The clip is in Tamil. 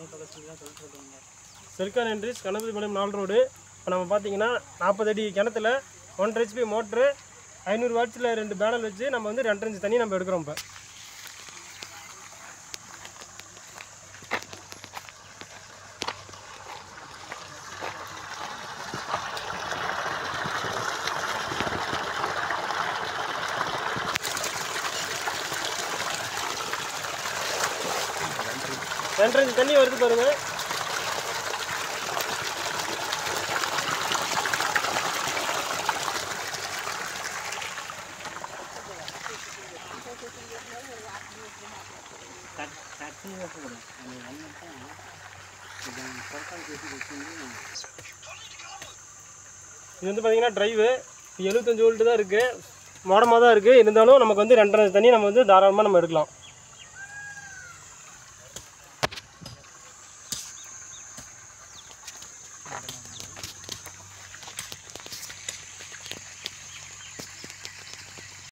Silicon entries Ganapathipalayam 4 road. இப்போ நம்ம பார்த்தீங்கன்னா 40 அடி கிணத்துல 1 HP மோட்ரு 500 வாட்ஸில் 2 பேனல் வச்சு நம்ம வந்து 2 இன்ச் தண்ணி நம்ம எடுக்கிறோம். இப்போ ரெண்டரை இன்ச் தண்ணி வருது பாருங்க. இது வந்து பார்த்தீங்கன்னா டிரைவு 75 வோல்ட்டு தான் இருக்குது, மாடமாக தான் இருக்குது. இருந்தாலும் நமக்கு வந்து 2.5 இன்ச் தண்ணி நம்ம வந்து தாராளமாக நம்ம எடுக்கலாம்.